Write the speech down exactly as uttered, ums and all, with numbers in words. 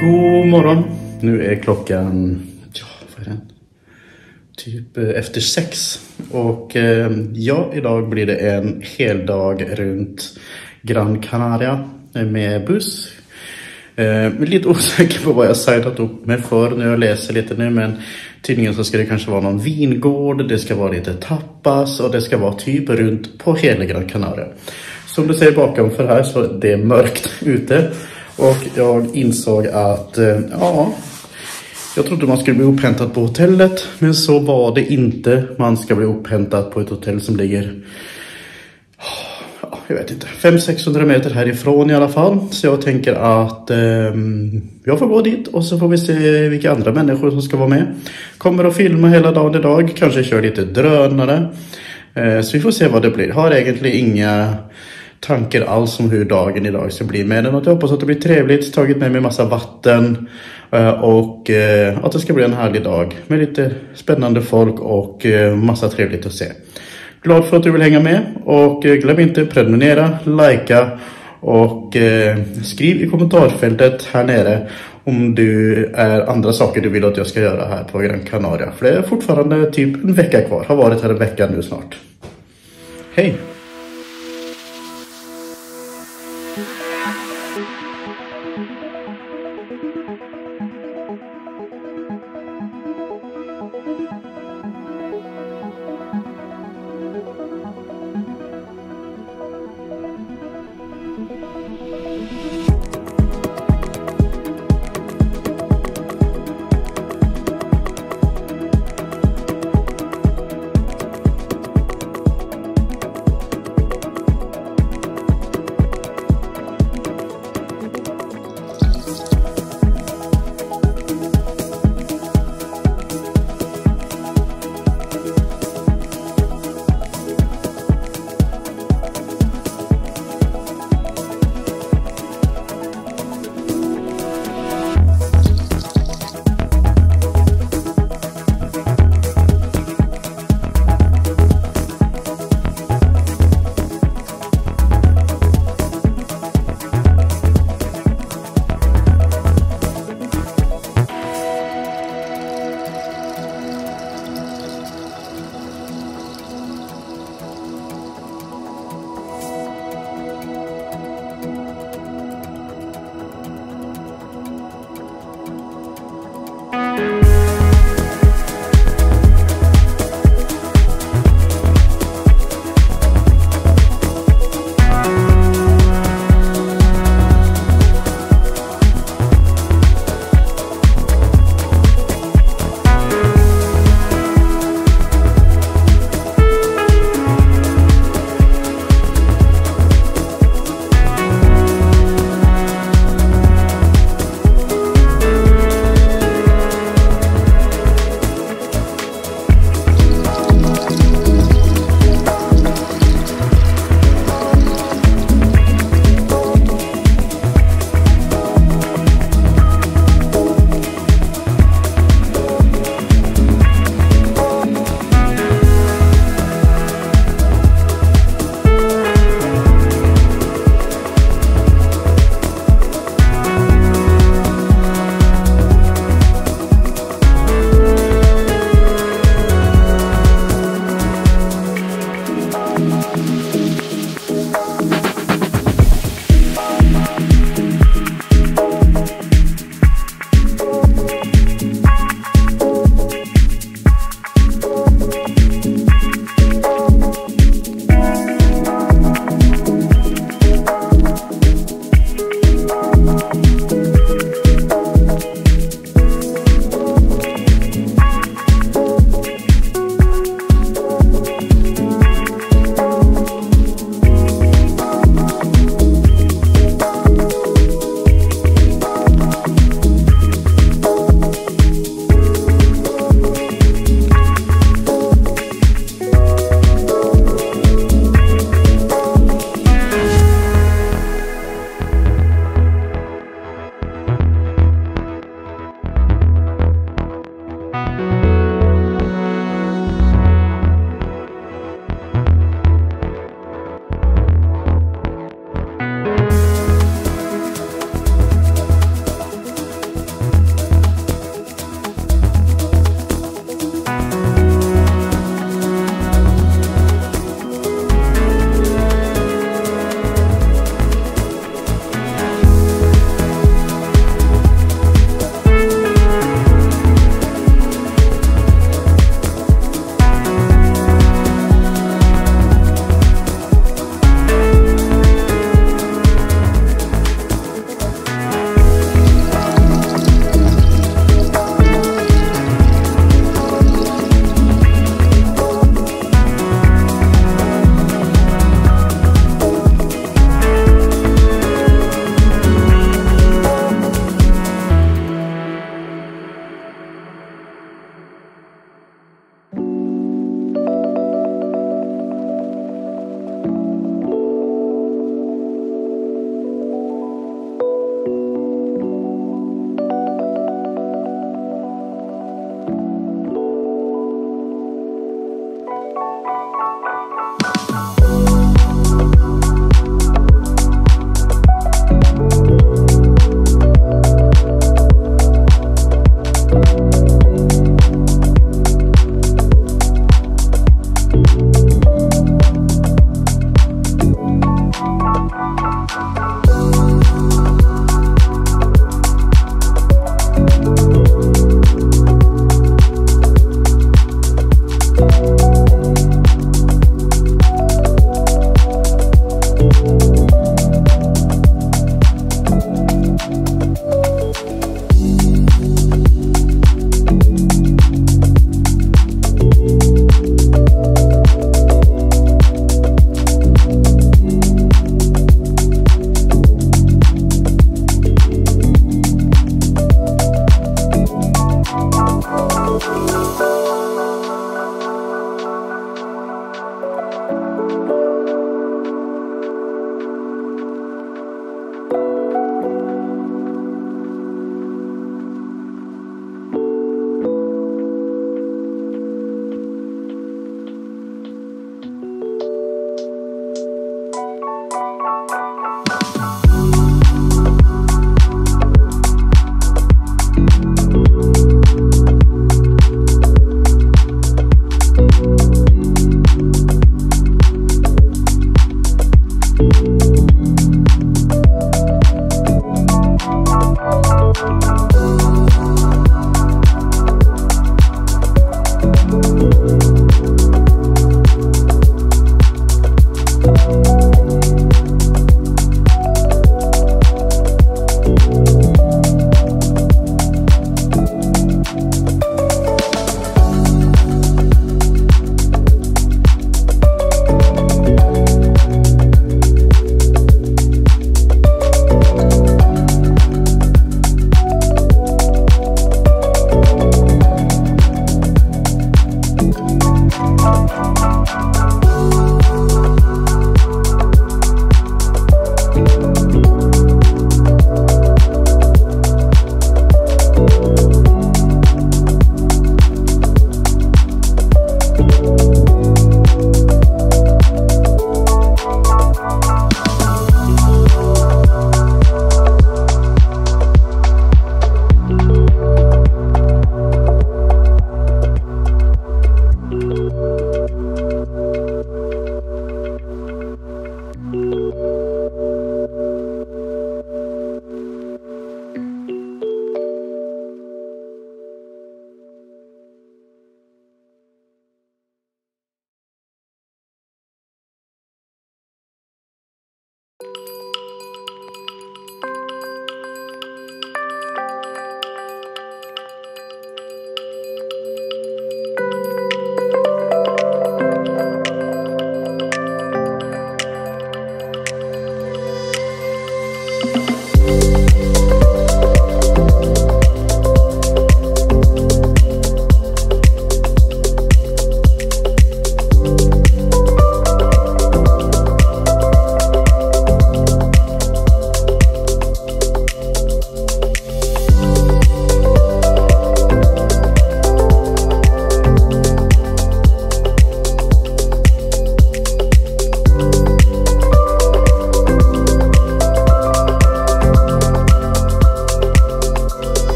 God morgon. Nu är klockan, ja, vad är den? Typ efter sex. Och eh, ja, idag blir det en hel dag runt Gran Canaria med buss. Eh, jag är lite osäker på vad jag sajtat upp med för när jag läser lite nu, men tydligen så ska det kanske vara någon vingård, det ska vara lite tapas och det ska vara typ runt på hela Gran Canaria. Som du ser bakom för här så det är mörkt ute. Och jag insåg att, ja, jag trodde man skulle bli upphämtad på hotellet. Men så var det inte. Man ska bli upphämtad på ett hotell som ligger, ja, jag vet inte, fem till sexhundra meter härifrån i alla fall. Så jag tänker att eh, jag får gå dit och så får vi se vilka andra människor som ska vara med. Kommer att filma hela dagen idag, kanske kör lite drönare. Eh, så vi får se vad det blir. Har egentligen inga tankar alls om hur dagen idag ska bli. Men jag hoppas att det blir trevligt. Tagit med mig massa vatten. Och att det ska bli en härlig dag. Med lite spännande folk och massa trevligt att se. Glad för att du vill hänga med. Och glöm inte prenumerera, likea och skriv i kommentarfältet här nere om du är andra saker du vill att jag ska göra här på Gran Canaria. För det är fortfarande typ en vecka kvar. Har varit här en vecka nu snart. Hej! Thank